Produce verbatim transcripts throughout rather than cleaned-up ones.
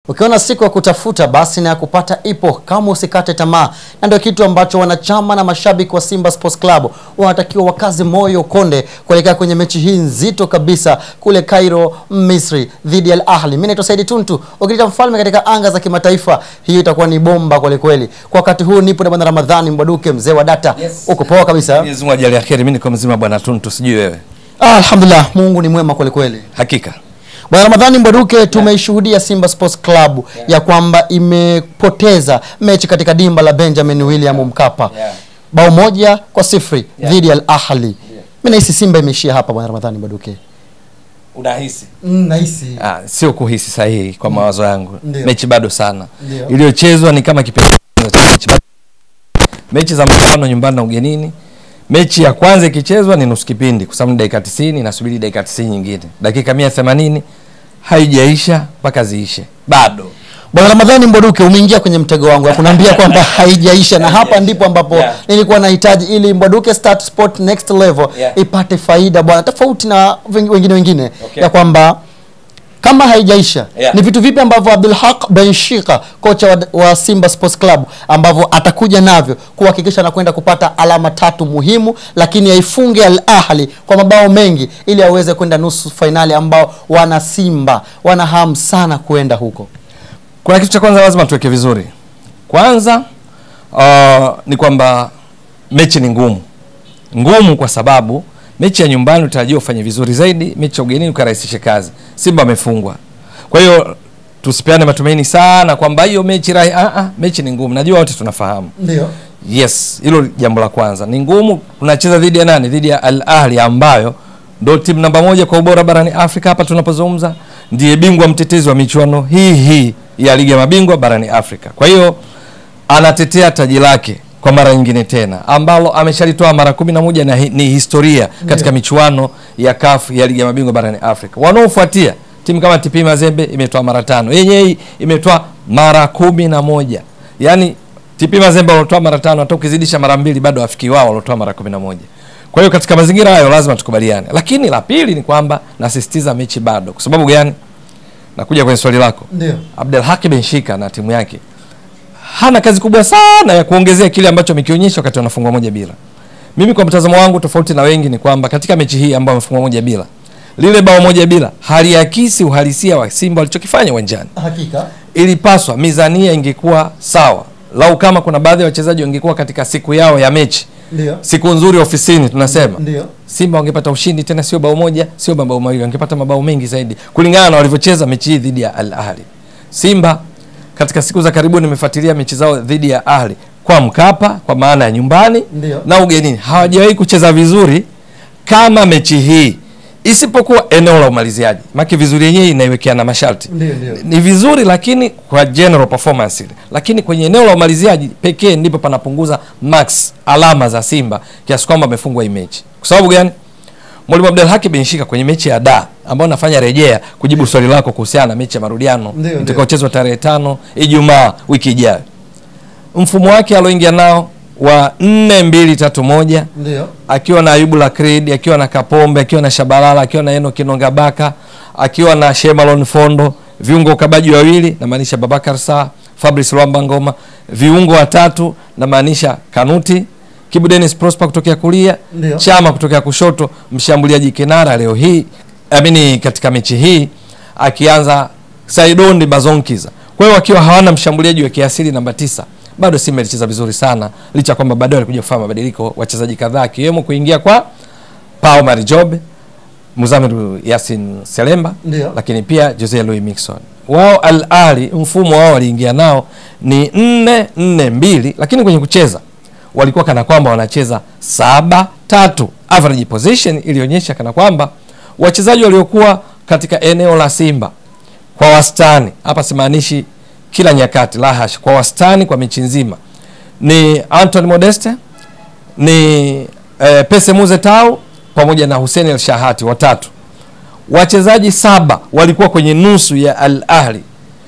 Ukiona siku ya kutafuta basi na ya kupata ipo, kama usikate tamaa. Na ndio kitu ambacho wanachama na mashabiki wa Simba Sports Club wanatakiwa wakaze moyo konde kuelekea kwenye mechi hii nzito kabisa kule Cairo, Misri dhidi ya Al Ahly. Mimi naitwa Said Tuntu, ukileta mfalme katika anga za kimataifa. Hiyo itakuwa ni bomba kweli kweli. Kwa wakati huu nipo na bwana Ramadhani Mbwaduke, mzee wa data. Yes. Uko poa kabisa? Mwenyezi Mungu ajalie kheri. Mimi niko mzima bwana Tuntu, sijui wewe. Ah, alhamdulillah, Mungu ni mwema kweli kweli. Hakika. Bwana Ramadhani Mbwaduke, tumeishuhudia Simba Sports Club yeah. ya kwamba imepoteza mechi katika dimba la Benjamin William yeah. Mkapa. Yeah. Bao moja kwa sifuri yeah. dhidi ya Al Ahly. Yeah. Mimi nahisi Simba imeishia hapa bwana Ramadhani Mbwaduke. Unahisi? Mm, nahisi. Ah, sio kuhisi sahihi kwa mawazo yangu. Ndiyo. Mechi bado sana. Ndiyo. Iliyochezwa ni kama kipindi cha mechi. Mechi za mfano nyumbani na ugenini. Mechi ya kwanza ikichezwa ni nusu kipindi kwa sababu dakika tisini, nasubiri dakika tisini nyingine. Dakika mia themanini haijaisha mpaka ziishe. Bado. Bwana Ramadhani Mbwaduke, umeingia kwenye mtego wangu ya kuniambia kwamba haijaisha, na hapa ndipo ambapo yeah. nilikuwa nahitaji ili Mbwaduke Start Sport Next Level yeah. ipate faida bwana, tofauti na wengine wengine okay. ya kwamba kama haijaisha yeah. ni vitu vipi ambavyo Abdul Haq Benshika, kocha wa, wa Simba Sports Club, ambavyo atakuja navyo kuhakikisha na kwenda kupata alama tatu muhimu, lakini aifunge Al Ahly kwa mabao mengi ili aweze kwenda nusu finali, ambao wana Simba wana hamu sana kwenda huko. Kuna kitu cha kwanza lazima tuweke vizuri. Kwanza uh, ni kwamba mechi ni ngumu. Ngumu kwa sababu mechi ya nyumbani utarajia ufanye vizuri zaidi, mechi ya ugenini ukarahisishe kazi. Simba amefungwa. Kwa hiyo tusipeane matumaini sana kwamba hiyo mechi rahi, ah ah, mechi ni ngumu. Najua wote tunafahamu. Ndio. Yes, hilo jambo la kwanza. Ni ngumu. Tunacheza dhidi ya nani? Dhidi ya Al Ahly ambayo ndio timu namba moja kwa ubora barani Afrika hapa tunapozungumza. Ndiye bingwa mtetezi wa michuano hii hii ya ligi ya mabingwa barani Afrika. Kwa hiyo anatetea taji lake kwa mara nyingine tena, ambalo ameshalitoa mara kumi na moja na hi, ni historia katika yeah. michuano ya C A F ya ligi ya mabingwa barani Afrika. Wanaofuatia timu kama T P Mazembe imetoa mara tano, yenyewe imetoa mara kumi na moja. Yaani T P Mazembe walitoa mara tano, hata ukizidisha mara mbili bado afiki wao walitoa mara kumi na moja. Kwa hiyo katika mazingira hayo lazima tukubaliane. Lakini la pili ni kwamba nasisitiza mechi bado. Kwa sababu gani? Nakuja kwenye swali lako. Ndio. Abdul Haq Benshika na timu yake hana kazi kubwa sana ya kuongezea kile ambacho amekionyesha wakati wanafungwa moja bila. Mimi kwa mtazamo wangu tofauti na wengi ni kwamba katika mechi hii ambayo wamefungwa moja bila, lile bao moja bila haliakisi uhalisia wa Simba walichokifanya uwanjani. Hakika ilipaswa mizania ingekuwa sawa. Lau kama kuna baadhi ya wachezaji wangekuwa katika siku yao ya mechi. Ndio. Siku nzuri ofisini tunasema. Ndio. Simba wangepata ushindi tena, sio bao moja, sio mabao mawili, wangepata mabao mengi zaidi kulingana na walivyocheza mechi hii dhidi ya Al Ahly. Simba katika siku za karibuni nimefuatilia mechi zao dhidi ya Ahly kwa Mkapa, kwa maana ya nyumbani. Ndiyo. Na ugenini. Hawajawahi kucheza vizuri kama mechi hii, isipokuwa eneo la umaliziaji. Maki vizuri yenyewe inaiwekea na masharti. Ndiyo, ndiyo. Ni vizuri lakini kwa general performance ile. Lakini kwenye eneo la umaliziaji pekee ndipo panapunguza max alama za Simba kiasi kwamba amefungwa hii mechi. Kwa sababu gani? Mwalimu Abdul Haq Benshika kwenye mechi ya Da ambao nafanya rejea kujibu swali lako kuhusiana na mechi ya marudiano itakayochezwa tarehe tano Ijumaa wiki ijayo. Mfumo wake aloingia nao wa nne mbili tatu moja, ndio, akiwa na Ayubu Lakrid, akiwa na Kapombe, akiwa na Shabalala, akiwa na Eno Kinongabaka, akiwa na Shemalon Fondo, viungo kabaji wawili na maanisha Babakar Sa, Fabrice Luamba Ngoma, viungo watatu na maanisha Kanuti, Kibu Dennis Prosper kutokea kulia, ndiyo, Chama kutokea kushoto, mshambuliaji kinara leo hii amini katika mechi hii akianza Saidondi Bazonkiza. Kwa hiyo wakiwa hawana mshambuliaji wa kiasili namba tisa, bado Simba ilicheza vizuri sana, licha kwamba baadaye walikuja kufanya mabadiliko wachezaji kadhaa kiwemo kuingia kwa Pao Marijobe, Muzamiru Yasin Selemba, ndiyo, lakini pia Jose Louis Mixon. Wao Al Ahly mfumo wao waliingia nao ni nne nne mbili, lakini kwenye kucheza walikuwa kana kwamba wanacheza saba tatu. Average position ilionyesha kana kwamba wachezaji waliokuwa katika eneo la Simba kwa wastani, hapa simaanishi kila nyakati, la hash, kwa wastani kwa mechi nzima ni Anthony Modeste, ni eh, Pese Muzetau pamoja na Hussein El Shahati, watatu. Wachezaji saba walikuwa kwenye nusu ya Al Ahly,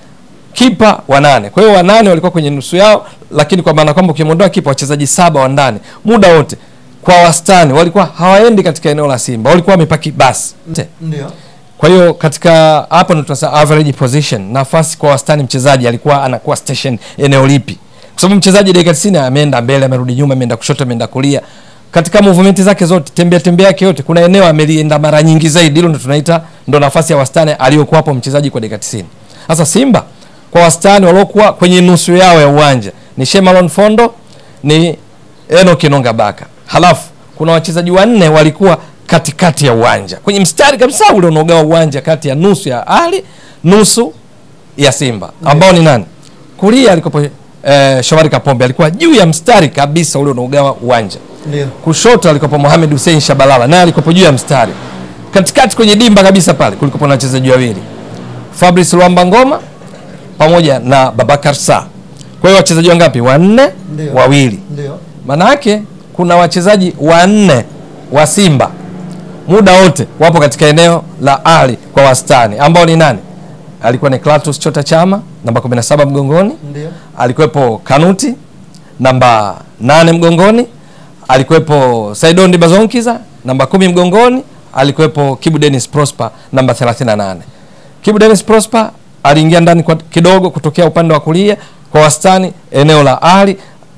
kipa wanane. Kwa hiyo wanane walikuwa kwenye nusu yao, lakini kwa maana kwamba ukiondoa kipa, wachezaji saba wa ndani muda wote kwa wastani walikuwa hawaendi katika eneo la Simba, walikuwa wamepaki basi. Ndio. Kwa hiyo katika hapo ndo tunasema average position, nafasi kwa wastani mchezaji alikuwa anakuwa station eneo lipi. Kwa sababu mchezaji dakika tisini ameenda mbele, amerudi nyuma, ameenda kushoto, ameenda kulia. Katika movement zake zote, tembea tembea yake yote, kuna eneo amelienda mara nyingi zaidi. Hilo ndo tunaita ndo nafasi ya wastani aliyokuwa hapo mchezaji kwa dakika tisini. Sasa Simba kwa wastani waliokuwa kwenye nusu yao ya uwanja ni Shemalon Fondo, ni Enock Enonga Baka. Halafu kuna wachezaji wanne walikuwa katikati ya uwanja, kwenye mstari kabisa ule unaogawa uwanja kati ya nusu ya Ali, nusu ya Simba, ambao ni nani? Kulia alikopo eh, Shomari Kapombe, alikuwa juu ya mstari kabisa ule unaogawa uwanja. Ndio. Kushoto alikopo Mohamed Hussein Shabalala, naye alikopo juu ya mstari. Katikati kwenye dimba kabisa pale kulikopo na wachezaji wawili, Fabrice Luamba Ngoma pamoja na Babakar Sa. Kwa hiyo wachezaji wangapi? Wanne, wawili. Ndio. Maana yake kuna wachezaji wanne wa Simba muda wote wapo katika eneo la Ali kwa wastani, ambao ni nani? Alikuwa ni Clatous Chota Chama namba kumi na saba mgongoni. Ndio. Alikuwepo Kanuti namba nane mgongoni. Alikuwepo Saidon Dibazonkiza namba kumi mgongoni. Alikuwepo Kibu Dennis Prosper namba thelathini na nane. Kibu Dennis Prosper aliingia ndani kwa kidogo kutokea upande wa kulia kwa wastani eneo la Ali.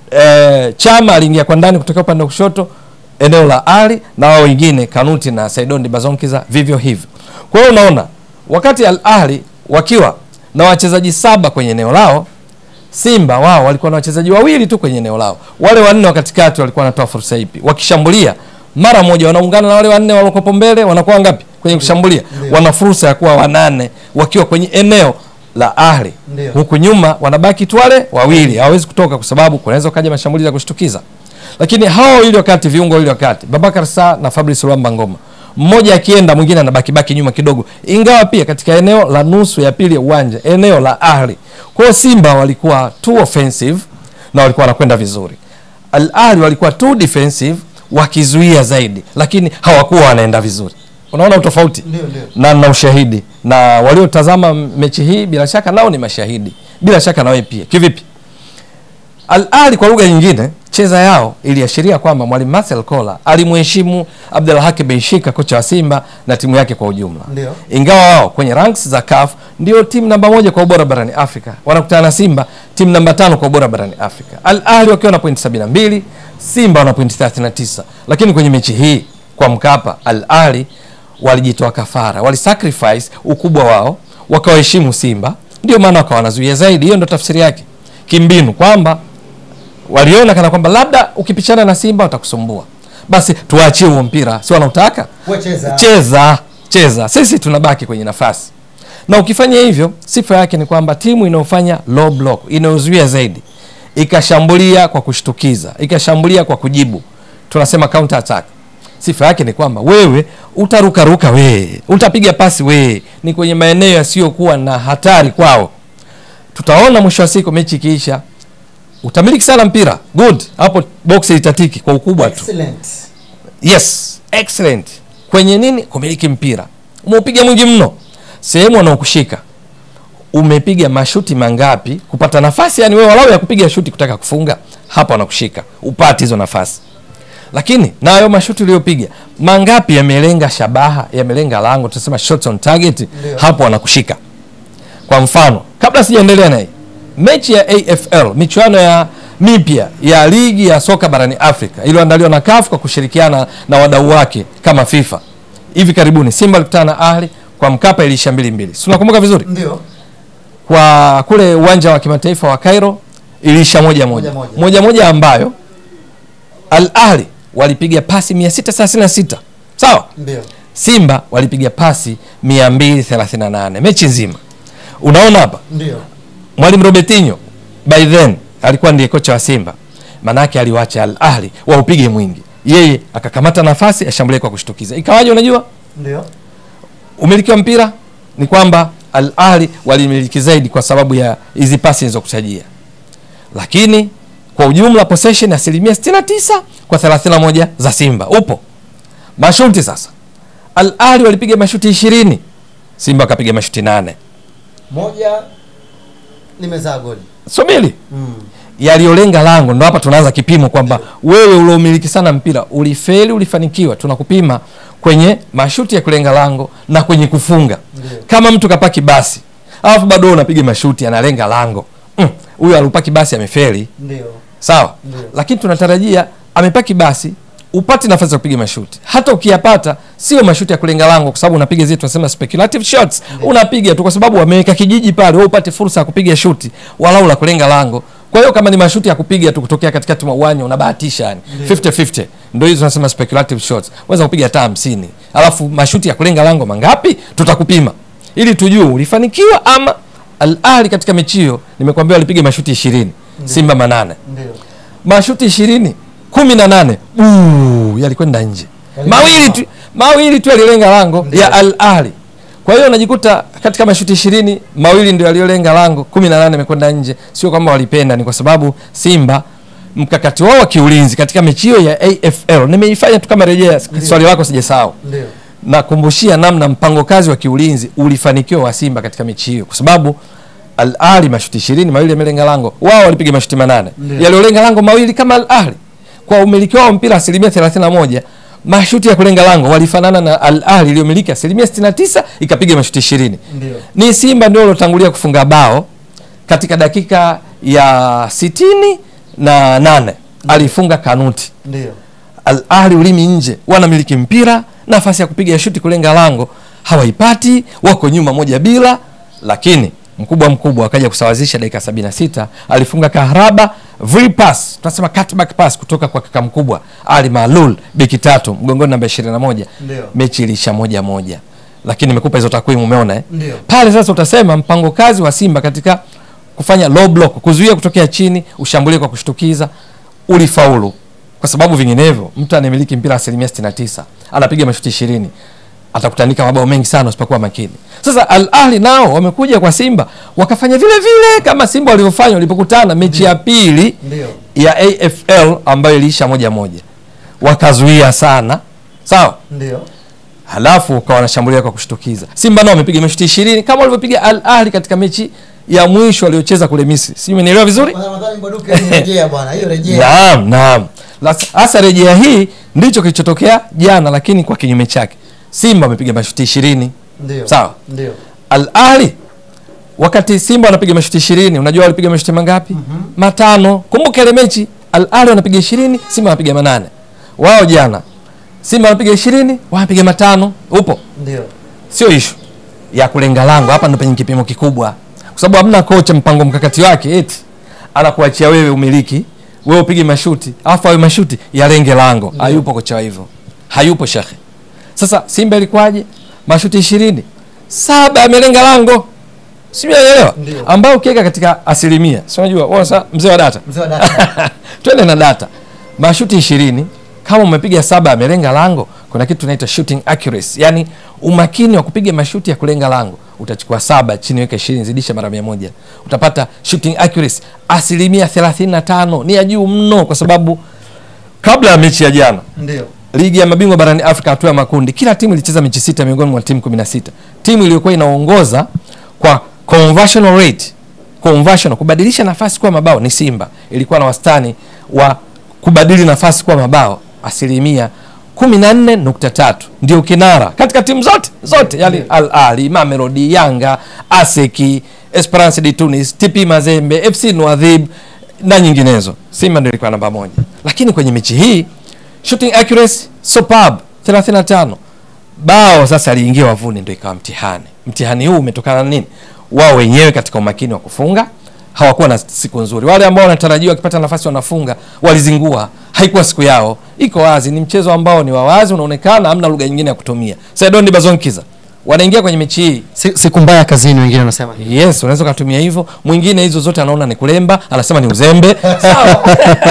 E, Chama aliingia kwa ndani kutokea upande wa kushoto eneo la Ali, na wao wengine Kanuti na Saidon Dibazonkiza vivyo hivyo. Kwa hiyo unaona wakati Al Ahly wakiwa na wachezaji saba kwenye eneo lao, Simba wao walikuwa na wachezaji wawili tu kwenye eneo lao. Wale wanne wa katikati walikuwa wanatoa fursa ipi? Wakishambulia mara moja wanaungana na wale wanne waliokuwa mbele, wanakuwa ngapi kwenye kushambulia? Wana fursa ya kuwa wanane wakiwa kwenye eneo la Ahly. Huku nyuma wanabaki tu wale wawili, hawezi kutoka kwa sababu kunaweza kaja mashambulizi ya kushtukiza. Lakini hao wawili wakati, viungo wawili wakati, Babakar Sa na Fabrice Luamba Ngoma, mmoja akienda mwingine anabaki baki nyuma kidogo, ingawa pia katika eneo la nusu ya pili ya uwanja, eneo la Ahly. Kwa Simba walikuwa too offensive na walikuwa wanakwenda vizuri. Al Ahly walikuwa too defensive, wakizuia zaidi, lakini hawakuwa wanaenda vizuri. Unaona utofauti? Ndio, ndio. Na na ushahidi, na waliotazama mechi hii bila shaka nao ni mashahidi. Bila shaka na wewe pia. Kivipi? Al Ahly kwa lugha nyingine cheza yao iliashiria kwamba Mwalimu Marcel Kola alimheshimu Abdelhaki Benshika, kocha wa Simba na timu yake kwa ujumla. Ndio. Ingawa wao kwenye ranks za C A F ndio timu namba moja kwa ubora barani Afrika, wanakutana na Simba timu namba tano kwa ubora barani Afrika. Al Ahly wakiwa na point sabini na mbili, Simba wana point thelathini na tisa. Lakini kwenye mechi hii kwa Mkapa, Al Ahly walijitoa kafara, walisacrifice ukubwa wao, wakawaheshimu Simba, ndio maana wakawa wanazuia zaidi. Hiyo ndio tafsiri yake kimbinu, kwamba waliona kana kwamba labda ukipichana na Simba watakusumbua, basi tuachie huo mpira, si wanautaka cheza cheza cheza, sisi tunabaki kwenye nafasi. Na ukifanya hivyo, sifa yake ni kwamba timu inayofanya low block, inayozuia zaidi, ikashambulia kwa kushtukiza, ikashambulia kwa kujibu, tunasema counter attack, sifa yake ni kwamba wewe utaruka ruka, wewe utapiga pasi, wewe ni kwenye maeneo yasiyokuwa na hatari kwao. Tutaona mwisho wa siku mechi ikiisha, utamiliki sana mpira, good, hapo box itatiki kwa ukubwa tu. Excellent. Yes, excellent. Kwenye nini? Kumiliki mpira. Umeupiga mwingi mno. Sehemu wanaokushika, umepiga mashuti mangapi kupata nafasi, yani wewe walau ya kupiga shuti kutaka kufunga, hapa wanakushika upate hizo nafasi. Lakini na hayo mashuti uliyopiga mangapi yamelenga shabaha, yamelenga lango, tunasema shots on target, Leo. hapo wanakushika. Kwa mfano, kabla sijaendelea na hii mechi ya A F L, michuano ya mipya ya ligi ya soka barani Afrika iliyoandaliwa na C A F kwa kushirikiana na wadau wake kama FIFA, hivi karibuni Simba alikutana na Ahly kwa Mkapa, ilisha mbili mbili. Si unakumbuka vizuri? Ndio. Kwa kule uwanja wa kimataifa wa Cairo ilisha moja moja. Moja moja. Moja moja ambayo Al Ahly walipiga pasi mia sita thelathini na sita. Sawa? Ndio. Simba walipiga pasi mia mbili thelathini na nane mechi nzima. Unaona hapa? Ndio. Mwalimu Robertinho by then alikuwa ndiye kocha wa Simba. Manake aliwacha Al Ahly waupige mwingi, yeye akakamata nafasi ashambulie kwa kushtukiza. Ikawaje? Unajua? Ndio. Umiliki wa mpira ni kwamba Al Ahly walimiliki zaidi kwa sababu ya hizi pasi nilizokutajia. Lakini kwa ujumla possession asilimia sitini na tisa kwa thelathini na moja za Simba. Upo. Mashuti sasa, Al Ahly walipiga mashuti ishirini, Simba akapiga mashuti nane. Moja limezaa goli. Subiri. Mm. Yaliolenga lango, ndo hapa tunaanza kipimo kwamba wewe uliomiliki sana mpira ulifeli, ulifanikiwa. Tunakupima kwenye mashuti ya kulenga lango na kwenye kufunga. Ndiyo. Kama mtu kapaki basi alafu bado unapiga mashuti analenga lango, huyo mm, alipaki basi amefeli. Ndio. Sawa? Ndiyo. Lakini tunatarajia amepaki basi upate nafasi ya kupiga mashuti. Hata ukiyapata sio mashuti ya kulenga lango, kwa sababu unapiga zile tunasema speculative shots. Ndiyo. Unapiga tu kwa sababu wameweka kijiji pale, wewe upate fursa ya kupiga shuti walau la kulenga lango. Kwa hiyo kama ni mashuti ya kupiga tu kutokea katikati mwa uwanja unabahatisha yani fifty fifty, ndio hizo tunasema speculative shots. Unaweza kupiga hata hamsini. Alafu mashuti ya kulenga lango mangapi tutakupima ili tujue ulifanikiwa ama. Al Ahly katika mechi hiyo nimekwambia walipiga mashuti ishirini. Ndiyo. Simba manane. Ndio. Mashuti ishirini, kumi na nane uh yalikwenda nje. Mawili tu mawili tu yalilenga lango. Ndiyo. Ya Al Ahly. Kwa hiyo unajikuta katika mashuti ishirini mawili ndio yaliolenga lango, kumi na nane yamekwenda nje. Sio kwamba walipenda, ni kwa sababu Simba mkakati wao wa kiulinzi katika mechi hiyo ya A F L nimeifanya tu kama rejea swali lako sijasahau. Ndio. Nakumbushia namna mpango kazi wa kiulinzi ulifanikiwa wa Simba katika mechi hiyo, kwa sababu Al Ahly mashuti ishirini mawili yamelenga lango, wao walipiga mashuti manane. Yaliolenga lango mawili kama Al Ahly. Kwa umiliki wao mpira asilimia thelathini na moja, mashuti ya kulenga lango walifanana na Al Ahly iliyomiliki asilimia sitini na tisa ikapiga mashuti ishirini. Ndio. Ni Simba ndio waliotangulia kufunga bao katika dakika ya sitini na nane. Alifunga Kanuti. Ndio. Al Ahly ulimi nje, wanamiliki mpira, nafasi ya kupiga shuti kulenga lango hawaipati, wako nyuma moja bila, lakini mkubwa mkubwa akaja kusawazisha dakika sabini na sita. Alifunga Kahraba free pass, tunasema cutback pass kutoka kwa kaka mkubwa Ali Malul, beki tatu mgongoni namba ishirini na moja. Ndio. Mechi ilisha moja moja. Lakini nimekupa hizo takwimu umeona eh? Ndio. Pale sasa utasema mpango kazi wa Simba katika kufanya low block, kuzuia kutokea chini, ushambulie kwa kushtukiza, ulifaulu. Kwa sababu vinginevyo mtu anamiliki mpira asilimia sitini na tisa, anapiga mashuti ishirini, atakutanika mabao mengi sana usipokuwa makini. Sasa Al Ahly nao wamekuja kwa Simba wakafanya vile vile kama Simba walivyofanya walipokutana mechi ya pili. Ndiyo. Ya A F L ambayo iliisha moja moja. Wakazuia sana. Sawa? Ndio. Halafu kwa wanashambulia kwa kushtukiza. Simba nao wamepiga mashuti ishirini kama walivyopiga Al Ahly katika mechi ya mwisho waliocheza kule Misri. Si umenielewa vizuri? Ramadhani Mbwaduke rejea bwana, hiyo rejea. Naam, naam. Hasa rejea hii ndicho kilichotokea jana, lakini kwa kinyume chake. Simba wamepiga mashuti ishirini. Ndio. Sawa? Ndio. Al Ahly wakati Simba wanapiga mashuti ishirini, unajua walipiga mashuti mangapi? Mm -hmm. Matano. Kumbuka ile mechi Al Ahly wanapiga ishirini, Simba wanapiga manane. Wao jana Simba wanapiga ishirini, wanapiga matano. Upo? Ndio. Sio issue ya kulenga lango, hapa ndio penye kipimo kikubwa. Kwa sababu hamna kocha mpango mkakati wake eti anakuachia wewe umiliki, wewe upige mashuti, afa wewe mashuti yalenge lango. Hayupo kocha hivyo. Hayupo shekhe. Sasa Simba ilikwaje? Mashuti ishirini, saba yamelenga lango. Si unaelewa? Ambao ukiweka katika asilimia. Si unajua, wewe sasa mzee wa data. Mzee wa data. Twende na data. Mashuti ishirini kama umepiga saba yamelenga lango, kuna kitu tunaita shooting accuracy. Yaani umakini wa kupiga mashuti ya kulenga lango. Utachukua saba chini weka ishirini zidisha mara mia moja. Utapata shooting accuracy asilimia thelathini na tano. Ni ya juu mno, kwa sababu kabla ya mechi ya jana. Ndio. Ligi ya mabingwa barani Afrika hatua ya makundi, kila timu ilicheza mechi sita miongoni mwa timu kumi na sita. Timu iliyokuwa inaongoza kwa conversion rate, conversion kubadilisha nafasi kuwa mabao ni Simba. Ilikuwa na wastani wa kubadili nafasi kuwa mabao asilimia kumi na nne nukta tatu. Ndio kinara katika timu zote zote, yani Al Ahly, Mamelodi, Yanga, Aseki, Esperance de Tunis, T P Mazembe, F C Nouadhib na nyinginezo. Simba ndio ilikuwa namba moja. Lakini kwenye mechi hii shooting accuracy superb thelathini na tano. Bao sasa aliingia wavuni, ndio ikawa mtihani. Mtihani huu umetokana na nini? Wao wenyewe katika umakini wa kufunga hawakuwa na siku nzuri. Wale ambao wanatarajiwa wakipata nafasi wanafunga, walizingua. Haikuwa siku yao. Iko wazi, ni mchezo ambao ni wawazi, unaonekana hamna lugha nyingine ya kutumia. Saidoni Bazonkiza wanaingia kwenye mechi hii siku mbaya kazini, wengine wanasema. Yes, unaweza kutumia hivyo. Mwingine hizo zote anaona ni kulemba, anasema ni uzembe. Sawa.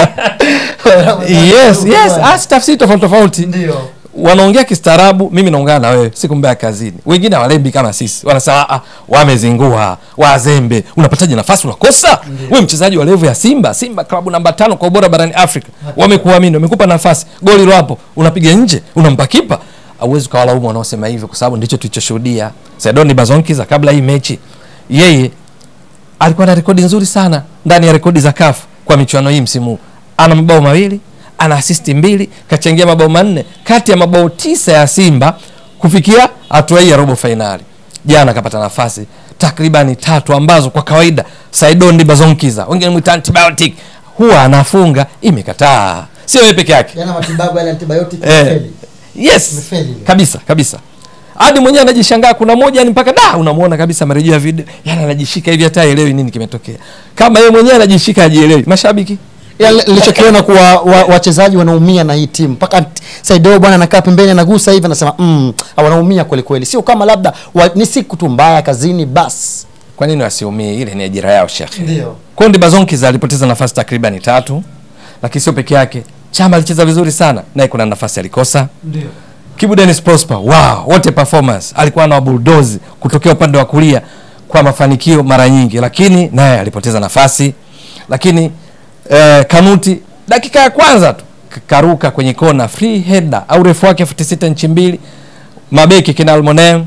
Yes, yes, asi tafsiri tofauti tofauti. Ndio. Wanaongea kistaarabu, mimi naongea na wewe siku mbaya kazini. Wengine walembi kama sisi. Wanasema ah, wamezingua, wazembe. Unapataje nafasi unakosa? Wewe mchezaji wa level ya Simba, Simba klabu namba tano kwa ubora barani Afrika. Wamekuamini, wamekupa nafasi. Goli lo hapo, unapiga nje, unampa kipa. Hauwezi kawalaumu wanaosema hivyo, kwa sababu ndicho tulichoshuhudia. Saidoni Bazonkiza kabla hii mechi, yeye alikuwa na rekodi nzuri sana ndani ya rekodi za C A F kwa michuano hii msimu. Ana mabao mawili, ana assist mbili, kachangia mabao manne kati ya mabao tisa ya Simba kufikia hatua hii ya robo finali. Jana kapata nafasi takriban tatu ambazo kwa kawaida Saidon Bazonkiza, wengine muita antibiotic, huwa anafunga, imekataa. Sio yeye peke yake. Yana matibabu ya antibiotic imefeli. Yes. Mefeli. Kabisa, kabisa. Hadi mwenyewe anajishangaa, kuna moja ni mpaka da unamuona kabisa marejeo ya video, yana anajishika hivi hata elewi nini kimetokea. Kama yeye mwenyewe anajishika hajielewi. Mashabiki nilichokiona kuwa wachezaji wanaumia na hii timu. Mpaka Saido bwana anakaa pembeni anagusa hivi anasema mm, wanaumia kweli kweli. Sio kama labda wa, ni siku tu mbaya kazini basi. Kwa nini wasiumie? Ile ni ajira yao Sheikh. Ndio. Kondi Bazonkiza alipoteza nafasi takriban tatu. Lakini sio peke yake. Chama alicheza vizuri sana, naye kuna nafasi alikosa. Ndio. Kibu Dennis Prosper, wow, what a performance. Alikuwa na bulldoze kutokea upande wa kulia kwa mafanikio mara nyingi, lakini naye alipoteza nafasi. Lakini eh, Kanuti dakika ya kwanza tu karuka kwenye kona, free header au refu wake futi sita inchi mbili. Mabeki kina Almonem,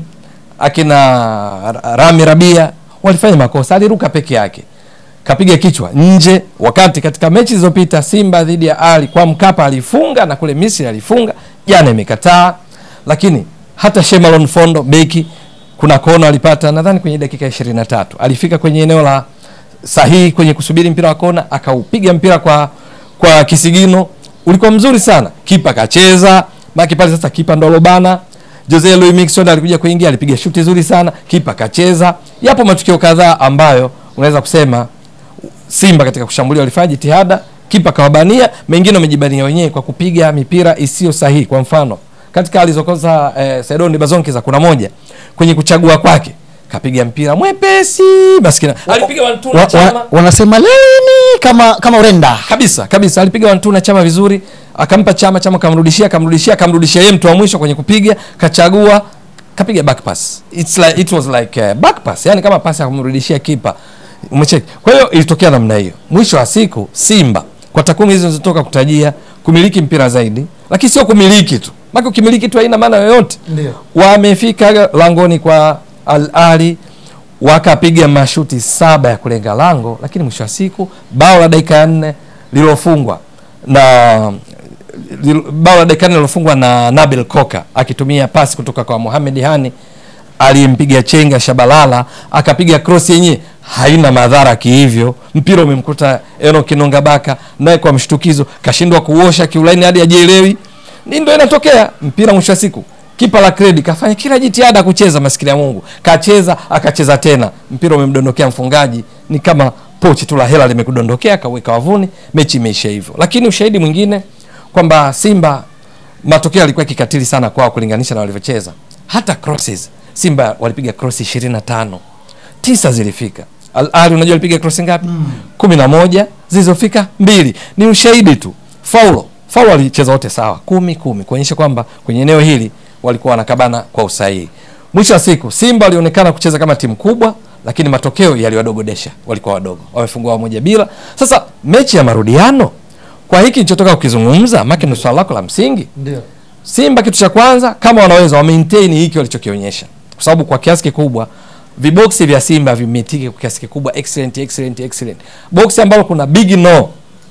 akina Rami Rabia walifanya makosa, aliruka peke yake. Kapiga kichwa nje, wakati katika mechi zilizopita Simba dhidi ya Ali kwa Mkapa alifunga na kule Misri alifunga, jana imekataa. Lakini hata Shemalon Fondo beki kuna kona alipata nadhani kwenye dakika ishirini na tatu. Alifika kwenye eneo la sahihi kwenye kusubiri mpira wa kona, akaupiga mpira kwa kwa kisigino, ulikuwa mzuri sana. Kipa kacheza, maki pale sasa kipa ndo lobana. Jose Louis Mixon alikuja kuingia, alipiga shuti nzuri sana, kipa kacheza. Yapo matukio kadhaa ambayo unaweza kusema Simba katika kushambulia walifanya jitihada, kipa kawabania, mengine wamejibania wenyewe kwa kupiga mipira isiyo sahihi. Kwa mfano, katika alizokosa eh, Saidon Bazonkiza kuna moja kwenye kuchagua kwake, kapiga mpira mwepesi, maskini. Alipiga one-two na Chama. Wanasema leni kama kama urenda. Kabisa, kabisa. Alipiga one-two na Chama vizuri, akampa Chama, Chama kamrudishia, akamrudishia, akamrudishia yeye mtu wa mwisho kwenye kupiga, kachagua, kapiga back pass. It's like it was like uh, back pass, yani kama pasi ya kumrudishia kipa. Umecheki. Kwa hiyo ilitokea namna hiyo. Mwisho wa siku Simba kwa takwimu hizo zilizotoka kutajia kumiliki mpira zaidi, lakini sio kumiliki tu. Maana ukimiliki tu haina maana yoyote. Ndio. Wamefika langoni kwa Al Ahly, wakapiga mashuti saba ya kulenga lango, lakini mwisho wa siku bao la dakika nne lilofungwa na bao la dakika nne lilofungwa na Nabil Koka akitumia pasi kutoka kwa Mohamed Hani aliyempiga chenga Shabalala, akapiga cross yenyewe haina madhara kihivyo, mpira umemkuta Eno Kinonga Baka, naye kwa mshtukizo kashindwa kuosha kiulaini hadi ajielewi. Ni ndio inatokea mpira. Mwisho wa siku kipa la Kredi kafanya kila jitihada kucheza, maskini ya Mungu kacheza, akacheza tena, mpira umemdondokea mfungaji, ni kama pochi tu la hela limekudondokea, kaweka wavuni, mechi imeisha hivyo. Lakini ushahidi mwingine kwamba Simba matokeo yalikuwa kikatili sana kwao kulinganisha na walivyocheza. Hata crosses Simba walipiga cross ishirini na tano, tisa zilifika. Al Ahly unajua alipiga cross ngapi? Mm. kumi na moja, zilizofika mbili. Ni ushahidi tu. Faulo, Faulo alicheza wote sawa, kumi kumi, kuonyesha kwamba kwenye eneo hili walikuwa wanakabana kwa usahihi. Mwisho wa siku Simba walionekana kucheza kama timu kubwa, lakini matokeo yaliwadogodesha, walikuwa wadogo. Wamefungwa moja bila. Sasa mechi ya marudiano kwa hiki kilichotoka ukizungumza, maki ni swala lako la msingi. Ndio. Simba kitu cha kwanza kama wanaweza wa maintain hiki walichokionyesha. Kwa sababu kwa kiasi kikubwa viboksi vya Simba vimetiki kwa kiasi kikubwa excellent excellent excellent. Boksi ambalo kuna big no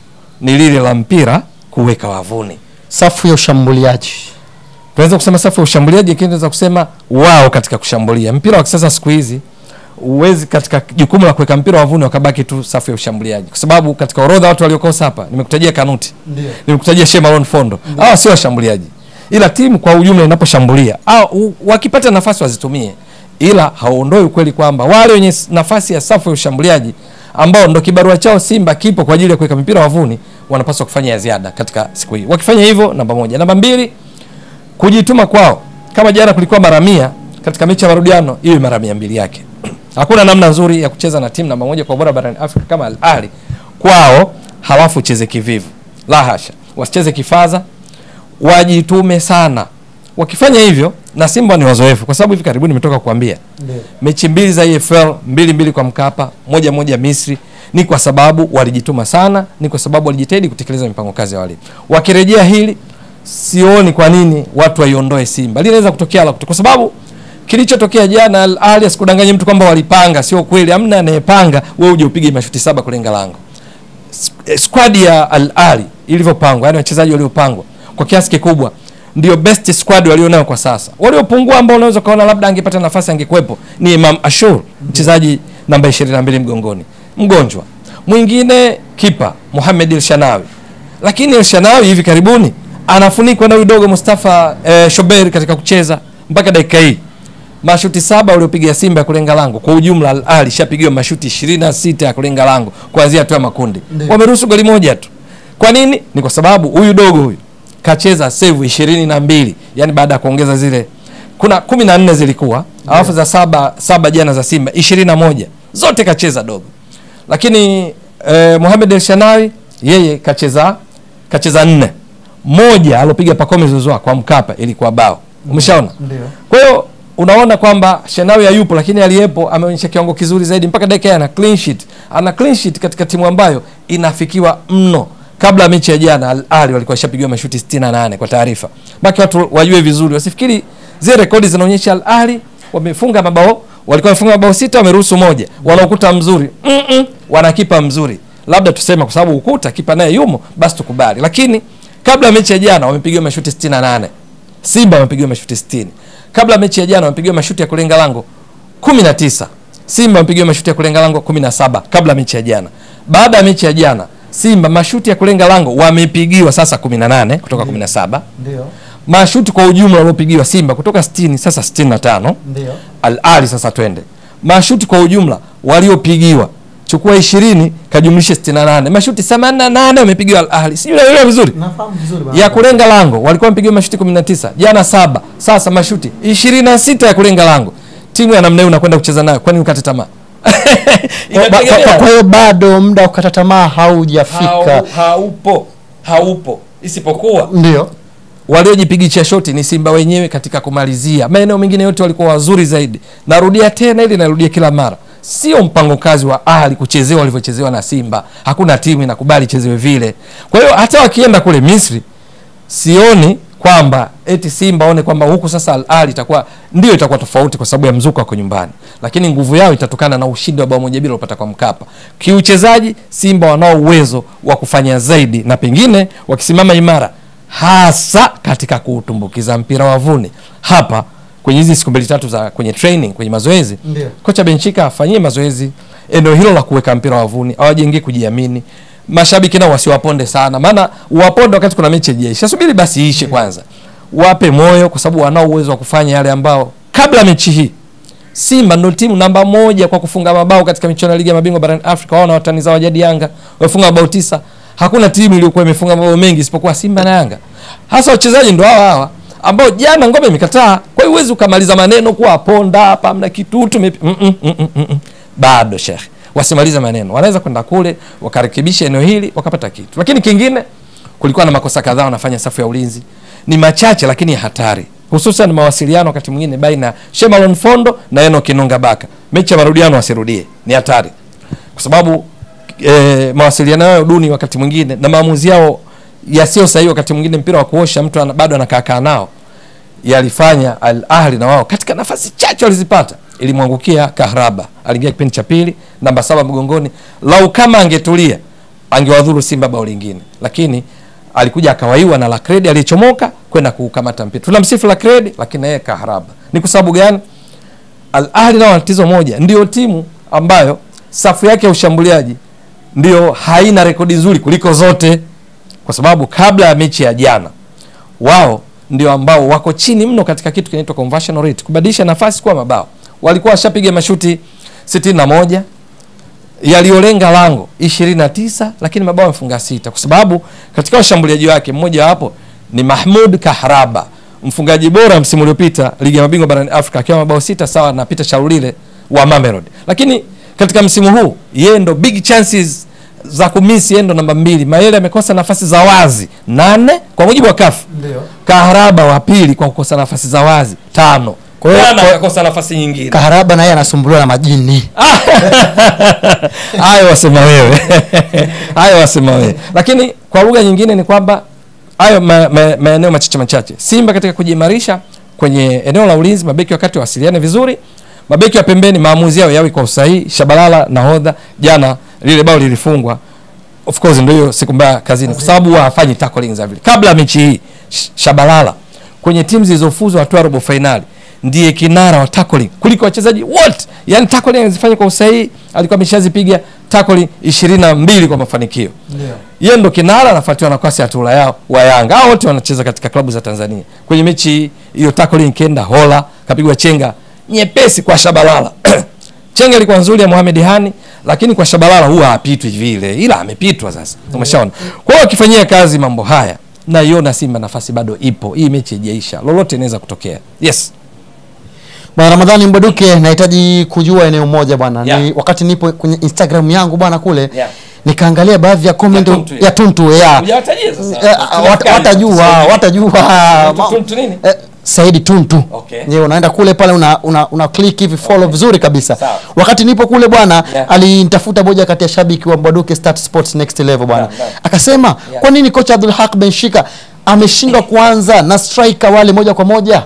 ni lile la mpira kuweka wavuni. Safu ya ushambuliaji. Tunaweza kusema safu ya ushambuliaji, lakini tunaweza kusema wao katika kushambulia. Mpira wa kisasa siku hizi uwezi katika jukumu la kuweka mpira wavuni wakabaki tu safu ya ushambuliaji. Kwa sababu katika orodha watu waliokosa hapa nimekutajia Kanuti. Ndio. Nimekutajia Shemalon Fondo. Hao sio washambuliaji. Ila timu kwa ujumla inaposhambulia au wakipata nafasi wazitumie, ila haondoi ukweli kwamba wale wenye nafasi ya safu ya ushambuliaji ambao ndo kibarua chao Simba kipo kwa ajili ya kuweka mpira wavuni, wanapaswa kufanya ya ziada katika siku hii. Wakifanya hivyo, namba moja. Namba mbili, kujituma kwao. Kama jana kulikuwa mara mia katika mechi ya marudiano, iwe mara mia mbili yake. Hakuna namna nzuri ya kucheza na timu namba moja kwa bora barani Afrika kama Al Ahly kwao halafu cheze kivivu. La hasha. Wasicheze kifaza, wajitume sana. Wakifanya hivyo, na Simba ni wazoefu kwa sababu hivi karibuni nimetoka kuambia mechi mbili za E F L, mbili mbili kwa Mkapa, moja moja Misri, ni kwa sababu walijituma sana, ni kwa sababu walijitahidi kutekeleza mipango kazi ya walimu. Wakirejea hili, sioni kwa nini watu waiondoe Simba. Linaweza kutokea la kutoka, kwa sababu kilichotokea jana Al Ahly, asikudanganye mtu kwamba walipanga, sio kweli. Hamna anayepanga wewe uje upige mashuti saba kulenga lango. Squad ya Al Ahly ilivyopangwa, yani wachezaji waliopangwa kwa kiasi kikubwa ndio best squad walionao kwa sasa. Waliopungua ambao unaweza kaona labda angepata nafasi angekuepo ni Imam Ashur, mchezaji namba ishirini na mbili mgongoni, mgonjwa. Mwingine kipa Mohamed El Shanawi. Lakini El Shanawi hivi karibuni anafunikwa na udogo Mustafa eh, Shober katika kucheza mpaka dakika hii. Mashuti saba waliopiga Simba ya kulenga lango. Kwa ujumla Al Ahly shapigiwa mashuti ishirini na sita ya kulenga lango kuanzia hatua makundi. Wameruhusu goli moja tu. Kwa nini? Ni kwa sababu huyu dogo huyu kacheza save ishirini na mbili, yani baada ya kuongeza zile kuna kumi na nne zilikuwa, alafu za saba saba jana za Simba ishirini na moja. Zote kacheza dogo. Lakini eh, Mohamed El Shanawi yeye kacheza kacheza nne. Moja alopiga Pacome Zouzoua kwa Mkapa ilikuwa bao. Umeshaona? Ndio. Kwa hiyo unaona kwamba Shanawi hayupo, lakini aliyepo ameonyesha kiwango kizuri zaidi mpaka dakika ana clean sheet. Ana clean sheet katika timu ambayo inafikiwa mno. Kabla mechi ya jana Al Ahly walikuwa washapigiwa mashuti sitini na nane kwa taarifa. Baki watu wajue vizuri, wasifikiri zile rekodi zinaonyesha Al Ahly wamefunga mabao, walikuwa wamefunga mabao sita, wameruhusu moja. Wana ukuta mzuri. Mm -mm, wana kipa mzuri. Labda tuseme kwa sababu ukuta kipa naye yumo, basi tukubali. Lakini kabla mechi ya jana wamepigiwa mashuti sitini na nane. Simba wamepigiwa mashuti sitini. Kabla mechi ya jana wamepigiwa mashuti ya kulenga lango kumi na tisa. Simba wamepigiwa mashuti ya kulenga lango kumi na saba kabla mechi ya jana. Baada ya mechi ya jana Simba mashuti ya kulenga lango wamepigiwa sasa kumi na nane kutoka kumi na saba. Ndio. Mashuti kwa ujumla waliopigiwa Simba kutoka sitini sasa sitini na tano. Ndio. Al Ahly sasa twende. Mashuti kwa ujumla waliopigiwa chukua ishirini kajumlisha sitini na nane. Mashuti themanini na nane wamepigiwa Al Ahly. Si unaelewa vizuri? Nafahamu vizuri bwana. Ya kulenga lango walikuwa wamepigiwa mashuti kumi na tisa, jana saba. Sasa mashuti ishirini na sita ya kulenga lango. Timu ya namna hiyo unakwenda kucheza nayo, kwani ukate tamaa? Kwa hiyo bado muda wa kukata tamaa haujafika. Haupo. Haupo. Isipokuwa ndio waliojipigicha shoti ni Simba wenyewe katika kumalizia. Maeneo mengine yote walikuwa wazuri zaidi. Narudia tena ili narudia kila mara. Sio mpango kazi wa Ahly kuchezewa walivyochezewa na Simba. Hakuna timu inakubali chezewe vile. Kwa hiyo hata wakienda kule Misri sioni kwamba eti Simba one kwamba huku sasa Al Ahly itakuwa ndio itakuwa tofauti kwa sababu ya mzuko wako nyumbani. Lakini nguvu yao itatokana na ushindi wa bao moja bila upata kwa Mkapa. Kiuchezaji Simba wanao uwezo wa kufanya zaidi na pengine wakisimama imara hasa katika kuutumbukiza mpira wavuni. Hapa kwenye hizi siku mbili tatu za kwenye training, kwenye mazoezi, kocha Benchika afanyie mazoezi eneo hilo la kuweka mpira wavuni, awajengee kujiamini. Mashabiki nao wasiwaponde sana, maana uwaponde wakati kuna mechi ijaisha. Subiri basi iishe kwanza. Wape moyo kwa sababu wanao uwezo wa kufanya yale ambao kabla mechi hii. Simba ndio timu namba moja kwa kufunga mabao katika michuano ya ligi ya mabingwa barani Afrika. Wao na watani zao jadi Yanga wamefunga mabao tisa. Hakuna timu iliyokuwa imefunga mabao mengi isipokuwa Simba na Yanga. Hasa wachezaji ndio hawa hawa ambao jana ngome imekataa. Kwa hiyo uwezi ukamaliza maneno kwa ponda hapa mna kitu tu mm -mm, mm -mm, mm -mm. Bado Sheikh, wasimaliza maneno. Wanaweza kwenda kule wakarekebisha eneo hili wakapata kitu. Lakini kingine kulikuwa na makosa kadhaa wanafanya safu ya ulinzi. Ni machache lakini hatari. Hususan mawasiliano wakati mwingine baina Shemalon Fondo na Eno Kinunga Baka. Mechi ya marudiano wasirudie. Ni hatari. Kwa sababu e, mawasiliano yao duni wakati mwingine na maamuzi yao yasio sahihi wakati mwingine mpira wa kuosha mtu ana, bado anakaa nao yalifanya Al Ahly na wao katika nafasi chache walizipata ilimwangukia Kahraba. Aliingia kipindi cha pili namba saba mgongoni. Lau kama angetulia angewadhuru Simba bao lingine. Lakini alikuja akawaiwa na Lakredi aliyechomoka kwenda kukamata mpira. Tunamsifu Lakredi lakini yeye Kahraba. Ni kwa sababu gani? Al Ahly nao tatizo moja, ndio timu ambayo safu yake ya ushambuliaji ndio haina rekodi nzuri kuliko zote. Kwa sababu kabla ya mechi ya jana wao ndio ambao wako chini mno katika kitu kinaitwa conversion rate, kubadilisha nafasi kwa mabao. Walikuwa washapiga mashuti sitini na moja yaliolenga lango ishirini na tisa, lakini mabao wamefunga sita. Kwa sababu katika washambuliaji wake mmoja wapo ni Mahmoud Kahraba, mfungaji bora msimu uliopita ligi ya mabingwa barani Afrika akiwa mabao sita sawa na Peter Shaulile wa Mamelodi. Lakini katika msimu huu yeye ndo big chances za kumisi yendo namba mbili. Mayele amekosa nafasi za wazi nane kwa mujibu wa C A F. Ndio. Kahraba wa pili kwa kukosa nafasi za wazi tano. Kwa hiyo anakosa nafasi nyingine. Kahraba na yeye anasumbuliwa na majini. Hayo wasema wewe. Hayo wasema wewe. Lakini kwa lugha nyingine ni kwamba hayo maeneo ma, ma, machache machache. Simba katika kujimarisha kwenye eneo la ulinzi, mabeki wakati wasiliane vizuri. Mabeki wa pembeni maamuzi yao yawe kwa usahihi. Shabalala nahodha jana lile bao lilifungwa of course ndio hiyo siku mbaya kazini kwa sababu hafanyi tackling za vile. Kabla mechi hii Shabalala kwenye timu zilizofuzu hatua robo finali ndiye kinara wa tackling kuliko wachezaji wote. Yaani tackling anazifanya kwa usahihi, alikuwa ameshazipiga tackling ishirini na mbili kwa mafanikio. Ndio. Yeye ndo kinara, anafuatiwa na Kwasi Atula yao wa Yanga. Hao wote wanacheza katika klabu za Tanzania. Kwenye mechi hiyo tackling kenda hola, kapigwa chenga nyepesi kwa Shabalala. Chenga ilikuwa nzuri ya Mohamed Hani, lakini kwa Shabalala huwa hapitwi vile. Ila amepitwa sasa. Umeshaona. Kwa hiyo akifanyia kazi mambo haya, na iona Simba nafasi bado ipo. Hii mechi haijaisha. Lolote inaweza kutokea. Yes. Bwana Ramadhani Mbwaduke, nahitaji kujua eneo moja bwana. Yeah. Ni wakati nipo kwenye Instagram yangu bwana kule, yeah, nikaangalia baadhi ya comment ya, ya Tuntu ya. Hujawatajia sasa. Eh, watajua, watajua. Tuntu nini? Eh, Saidi Tuntu. Okay. Yeye unaenda kule pale una una, una click hivi follow, okay, vizuri kabisa. Sawa. Wakati nipo kule bwana, yeah, alinitafuta moja kati ya shabiki wa Mbwaduke Start Sports Next Level bwana. Yeah, yeah. Akasema, yeah, kwa nini kocha Abdul Haq Benshika ameshindwa kuanza na striker wale moja kwa moja?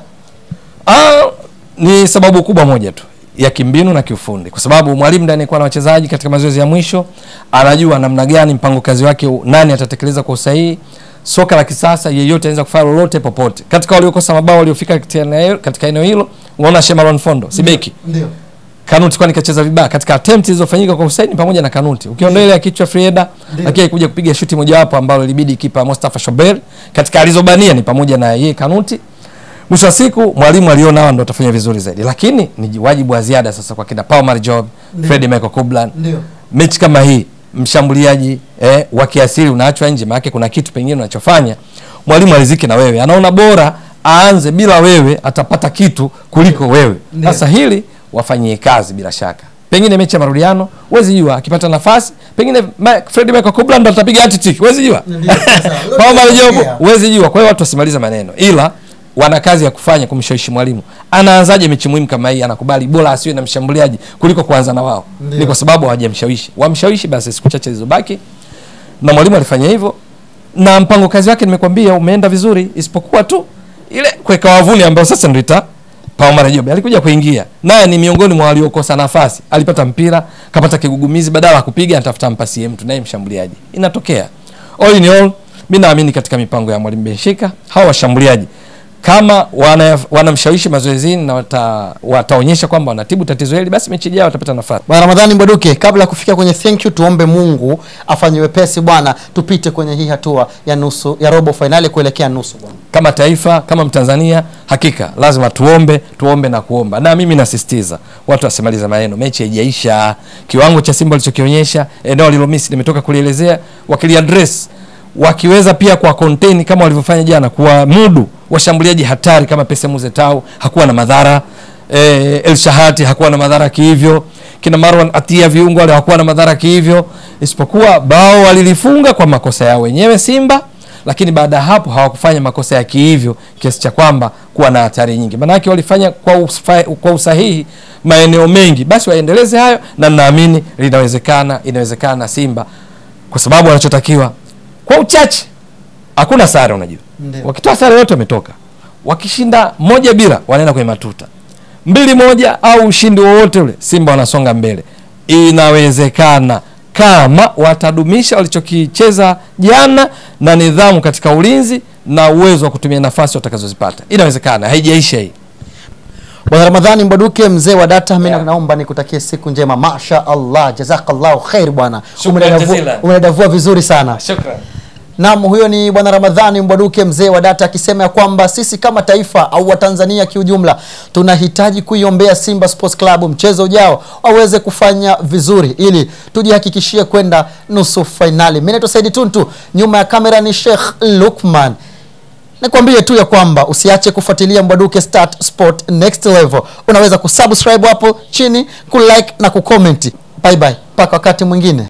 Ah, ni sababu kubwa moja tu ya kimbinu na kiufundi, kwa sababu mwalimu ndiye anakuwa na wachezaji katika mazoezi ya mwisho, anajua namna gani mpango kazi wake nani atatekeleza kwa usahihi. Soka la kisasa yeyote anaweza kufanya lolote popote. Katika waliokosa mabao waliofika katika eneo hilo, unaona Shemalon Fondo, Sibeki. Ndio. Kanuti kwani kacheza vibaya katika attempts zilizofanyika kwa usahihi pamoja na Kanuti. Ukiondoa ile ya kichwa Frieda, lakini kuja kupiga shuti moja hapo ambalo ilibidi kipa Mustafa Shober katika alizobania ni pamoja na yeye Kanuti. Mwisho wa siku mwalimu aliona hao ndio watafanya vizuri zaidi. Lakini ni wajibu wa ziada sasa kwa kina Palmer Job, Fred Michael Kublan. Ndio. Mechi kama hii mshambuliaji eh wa kiasili unaachwa nje, maana kuna kitu pengine unachofanya. Mwalimu aliziki na wewe. Anaona bora aanze bila wewe atapata kitu kuliko wewe. Sasa hili wafanyie kazi bila shaka. Pengine mechi ya marudiano, huwezi jua akipata nafasi, pengine Fred Michael Kublan ndo atapiga hat-trick, huwezi jua. Palmer Job, huwezi jua. Kwa hiyo watu wasimaliza maneno. Ila wana kazi ya kufanya kumshawishi mwalimu. Anaanzaje mechi muhimu kama hii? Anakubali bora asiwe na mshambuliaji kuliko kuanza na wao. Ni kwa sababu hawajamshawishi. Wamshawishi basi siku chache zilizobaki. Na mwalimu alifanya hivyo. Na mpango kazi wake nimekwambia umeenda vizuri, isipokuwa tu ile kuweka wavuni ambao sasa ndio ita Palmer Job alikuja kuingia. Naye ni miongoni mwa waliokosa nafasi. Alipata mpira, kapata kigugumizi, badala ya kupiga anatafuta mpasi mtu naye mshambuliaji. Inatokea. All in all, mimi naamini katika mipango ya mwalimu Benshika, hawa washambuliaji kama wana wanamshawishi mazoezini na wata, wataonyesha kwamba wanatibu tatizo hili, basi mechi ijayo watapata nafasi. Bwana Ramadhani Mbwaduke, kabla ya kufika kwenye thank you, tuombe Mungu afanye wepesi bwana, tupite kwenye hii hatua ya nusu ya robo finali kuelekea nusu bwana. Kama taifa, kama Mtanzania, hakika lazima tuombe, tuombe na kuomba. Na mimi nasisitiza watu wasimaliza maneno, mechi haijaisha. Kiwango cha Simba alichokionyesha, eneo lilomisi nimetoka kulielezea, wakili address wakiweza pia kwa contain kama walivyofanya jana, kwa mudu washambuliaji hatari kama Pese Muzetau hakuwa na madhara, eh, El Shahati hakuwa na madhara kihivyo, kina Marwan Atia viungo wale hakuwa na madhara kihivyo, isipokuwa bao walilifunga kwa makosa yao wenyewe Simba, lakini baada hapo hawakufanya makosa ya kihivyo kiasi cha kwamba kuwa na hatari nyingi. Maana yake walifanya kwa usahihi, kwa usahihi maeneo mengi. Basi waendeleze hayo, na naamini linawezekana, inawezekana Simba kwa sababu wanachotakiwa kwa uchache hakuna sare. Unajua wakitoa sare yote wametoka, wakishinda moja bila wanaenda kwenye matuta, mbili moja au ushindi wowote ule Simba wanasonga mbele. Inawezekana kama watadumisha walichokicheza jana na nidhamu katika ulinzi na uwezo wa kutumia nafasi watakazozipata. Inawezekana, haijaisha hii. Bwana Ramadhani Mbwaduke, mzee wa data, mimi yeah, naomba nikutakie siku njema. Masha Allah, jazakallahu khair bwana. Umedavua vizuri sana. Shukrani. Naam, huyo ni Bwana Ramadhani Mbwaduke, mzee wa data, akisema kwamba sisi kama taifa au Watanzania kiujumla tunahitaji kuiombea Simba Sports Club mchezo ujao waweze kufanya vizuri ili tujihakikishie kwenda nusu finali. Mimi naitwa Saidi Tuntu, nyuma ya kamera ni Sheikh Lukman. Nikwambie tu ya kwamba usiache kufuatilia Mbwaduke Start Sport Next Level. Unaweza kusubscribe hapo chini, kulike na kucomment. Bye bye. Paka wakati mwingine.